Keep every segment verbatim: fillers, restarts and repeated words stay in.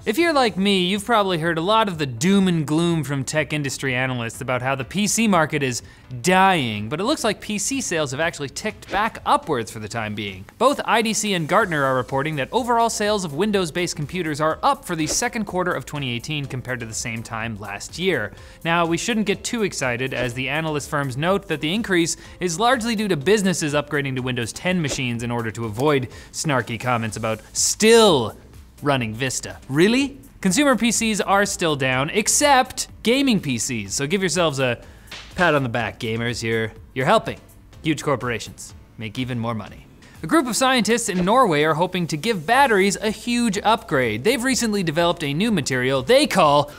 If you're like me, you've probably heard a lot of the doom and gloom from tech industry analysts about how the P C market is dying, but it looks like P C sales have actually ticked back upwards for the time being. Both I D C and Gartner are reporting that overall sales of Windows-based computers are up for the second quarter of twenty eighteen compared to the same time last year. Now, we shouldn't get too excited, as the analyst firms note that the increase is largely due to businesses upgrading to Windows ten machines in order to avoid snarky comments about still running Vista. Really? Consumer P Cs are still down, except gaming P Cs. So give yourselves a pat on the back, gamers. You're, you're helping huge corporations make even more money. A group of scientists in Norway are hoping to give batteries a huge upgrade. They've recently developed a new material they call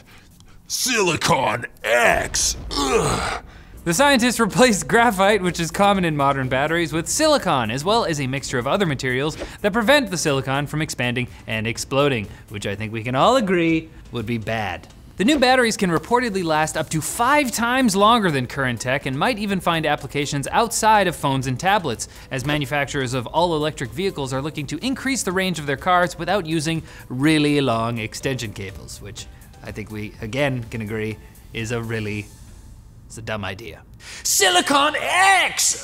Silicon X. Ugh. The scientists replaced graphite, which is common in modern batteries, with silicon, as well as a mixture of other materials that prevent the silicon from expanding and exploding, which I think we can all agree would be bad. The new batteries can reportedly last up to five times longer than current tech and might even find applications outside of phones and tablets, as manufacturers of all-electric vehicles are looking to increase the range of their cars without using really long extension cables, which I think we, again, can agree is a really It's a dumb idea. Silicon X!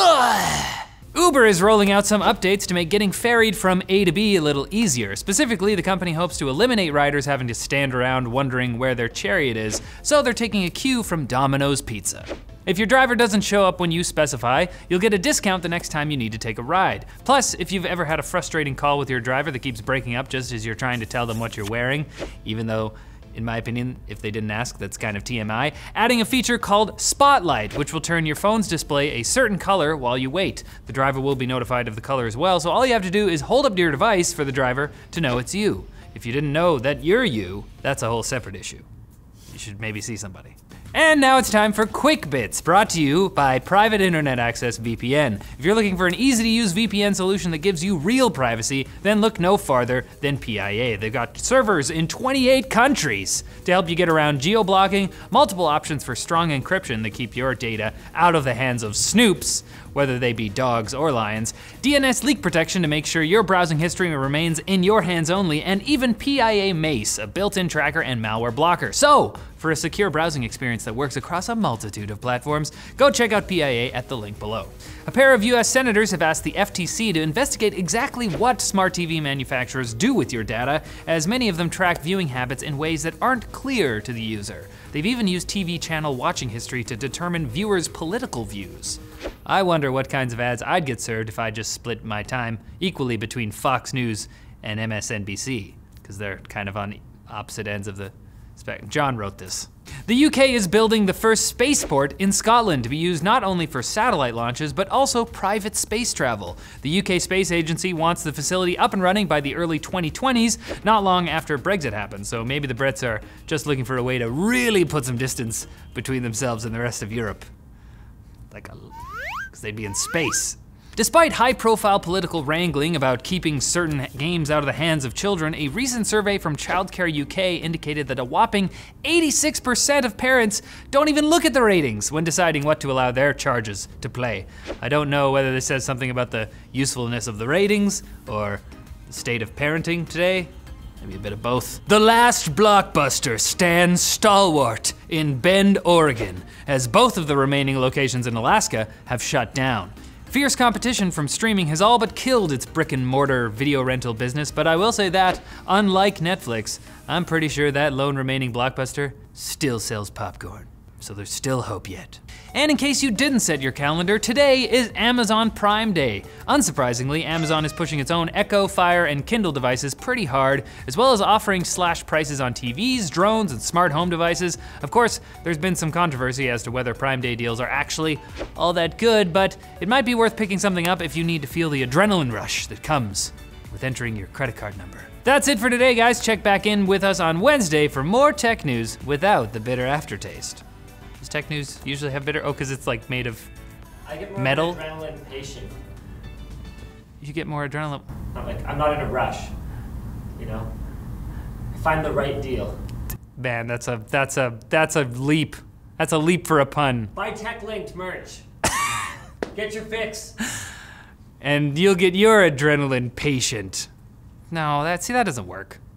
Ugh. Uber is rolling out some updates to make getting ferried from A to B a little easier. Specifically, the company hopes to eliminate riders having to stand around wondering where their chariot is, so they're taking a cue from Domino's Pizza. If your driver doesn't show up when you specify, you'll get a discount the next time you need to take a ride. Plus, if you've ever had a frustrating call with your driver that keeps breaking up just as you're trying to tell them what you're wearing, even though, in my opinion, if they didn't ask, that's kind of T M I, adding a feature called Spotlight, which will turn your phone's display a certain color while you wait. The driver will be notified of the color as well, so all you have to do is hold up to your device for the driver to know it's you. If you didn't know that you're you, that's a whole separate issue. You should maybe see somebody. And now it's time for Quick Bits, brought to you by Private Internet Access V P N. If you're looking for an easy to use V P N solution that gives you real privacy, then look no farther than P I A. They've got servers in twenty-eight countries to help you get around geo-blocking, multiple options for strong encryption that keep your data out of the hands of snoops, whether they be dogs or lions, D N S leak protection to make sure your browsing history remains in your hands only, and even P I A Mace, a built-in tracker and malware blocker. So, for a secure browsing experience that works across a multitude of platforms, go check out P I A at the link below. A pair of U S senators have asked the F T C to investigate exactly what smart T V manufacturers do with your data, as many of them track viewing habits in ways that aren't clear to the user. They've even used T V channel watching history to determine viewers' political views. I wonder what kinds of ads I'd get served if I just split my time equally between Fox News and M S N B C, because they're kind of on opposite ends of the spectrum. John wrote this. The U K is building the first spaceport in Scotland to be used not only for satellite launches, but also private space travel. The U K Space Agency wants the facility up and running by the early twenty twenties, not long after Brexit happened, so maybe the Brits are just looking for a way to really put some distance between themselves and the rest of Europe. Like a, because they'd be in space. Despite high-profile political wrangling about keeping certain games out of the hands of children, a recent survey from Childcare U K indicated that a whopping eighty-six percent of parents don't even look at the ratings when deciding what to allow their charges to play. I don't know whether this says something about the usefulness of the ratings or the state of parenting today. Maybe a bit of both. The last blockbuster stands stalwart in Bend, Oregon, as both of the remaining locations in Alaska have shut down. Fierce competition from streaming has all but killed its brick and mortar video rental business, but I will say that, unlike Netflix, I'm pretty sure that lone remaining blockbuster still sells popcorn. So there's still hope yet. And in case you didn't set your calendar, today is Amazon Prime Day. Unsurprisingly, Amazon is pushing its own Echo, Fire, and Kindle devices pretty hard, as well as offering slash prices on T Vs, drones, and smart home devices. Of course, there's been some controversy as to whether Prime Day deals are actually all that good, but it might be worth picking something up if you need to feel the adrenaline rush that comes with entering your credit card number. That's it for today, guys. Check back in with us on Wednesday for more tech news without the bitter aftertaste. Does tech news usually have bitter? Oh, because it's like made of I get more metal? adrenaline patient. You get more adrenaline. I'm like, I'm not in a rush, you know? I find the right deal. Man, that's a that's a that's a leap. That's a leap for a pun. Buy tech-linked merch. Get your fix. And you'll get your adrenaline patient. No, that see that doesn't work.